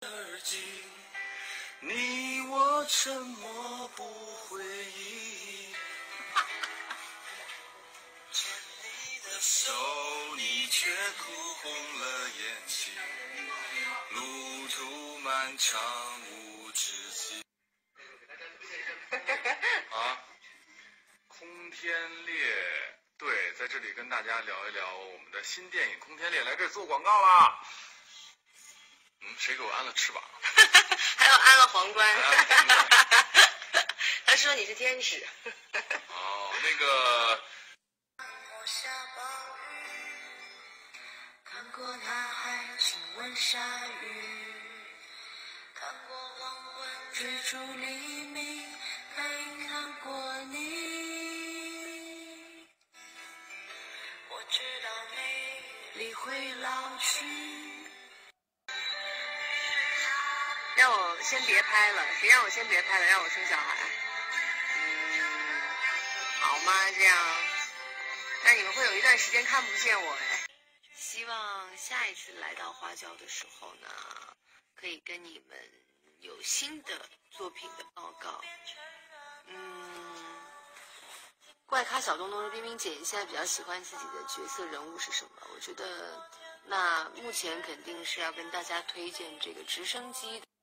你我沉默不回忆，牵你的手，你却哭红了眼睛，路途漫长无止境。啊，空天猎，对，在这里跟大家聊一聊我们的新电影《空天猎》，来这做广告啦。谁给我安了翅膀？ 还有安了皇冠。他说你是天使。 哦，那个。 看过大海，亲吻鲨鱼，看过黄昏，追逐黎明，没看过你。我知道美丽会老去。 让我先别拍了，谁让我先别拍了，让我生小孩？好吗？这样，那你们会有一段时间看不见我哎。希望下一次来到花椒的时候呢，可以跟你们有新的作品的报告。怪咖小东东说，冰冰姐，你现在比较喜欢自己的角色人物是什么？我觉得，那目前肯定是要跟大家推荐这个直升机的。